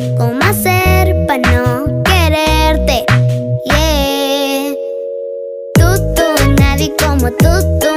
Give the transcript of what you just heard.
¿Cómo hacer para no quererte? Yeah. Tú, nadie como tú.